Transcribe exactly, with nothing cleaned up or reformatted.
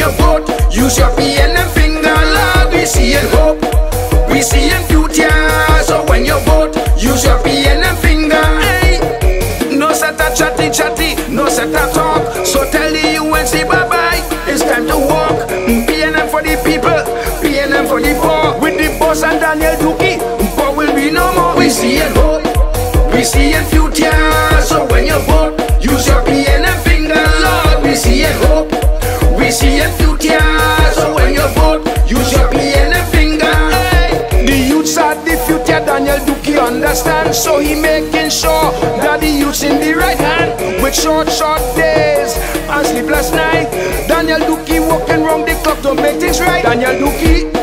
you vote, use your P N M finger, Lord, we see it hope. We see in future, so when you vote, use your P N M finger. Hey, no set a chatty chatty, no set a talk. So tell the U N C bye bye, it's time to walk. P N M for the people, P N M for the poor. With the boss and Daniel Dookie, poor will be no more. We see in hope, we see in future. So when you vote, use your P N M finger, Lord. We see in hope, we see in future. So when you vote, use your P N M finger. The youths are the future, Daniel Dookie understands. So he making sure that the youths in the right hand. With short, short days and sleepless night, Daniel Dookie walking round the clock to make things right. Daniel Dookie